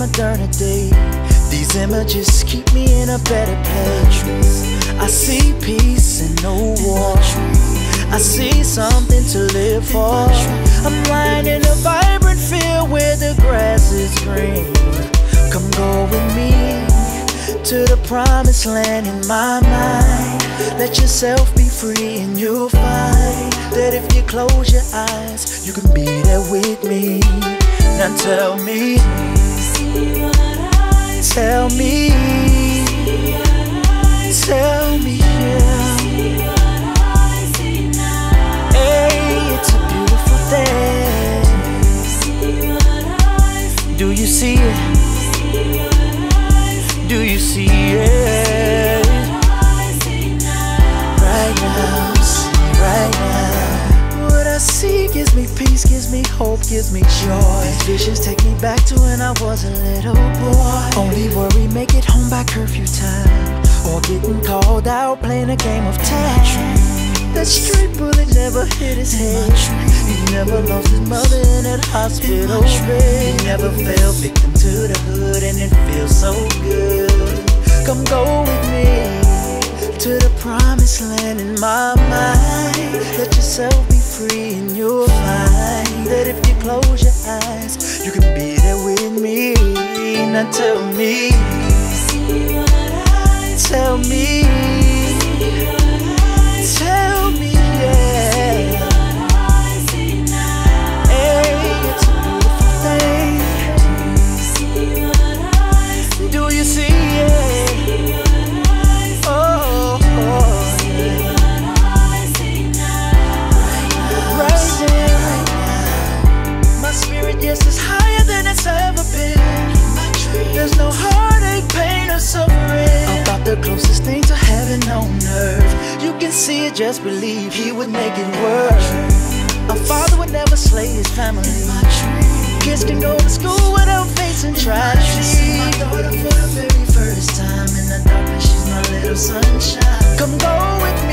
modernity. These images keep me in a better place. I see peace and no war. I see something to live for. I'm lying in a vibrant field where the grass is green. Come go with me to the promised land in my mind. Let yourself be free and you'll find that if you close your eyes, you can be there with me. Now tell me, tell me, tell me, yeah. Hey, it's a beautiful day. Do you see it? Do you see it? Right now, see right now. What I see gives me peace, gives me hope, gives me joy. These visions take me back to when I was a little boy. Only worry, make it home by curfew time, or getting called out playing a game of tag. That straight bullet never hit his head. He never lost his mother in that hospital bed. He never fell victim to the hood, and it feels so good. Come go with me to the promised land in my mind. Let yourself be free and you'll find that if you close your eyes, you can be there with me. Now tell me, tell me, tell me, yeah. Hey, it's a beautiful thing. Do you see it? Oh, oh, yeah. Right there. My spirit, yes, is higher than it's ever been. There's no heartache, pain, or suffering. About the closest thing to heaven on earth. You can see it, just believe he would make it work. A father would never slay his family. Kids can go to school without facing tragedy. My daughter for the very first time in the darkness, she's my little sunshine. Come go with me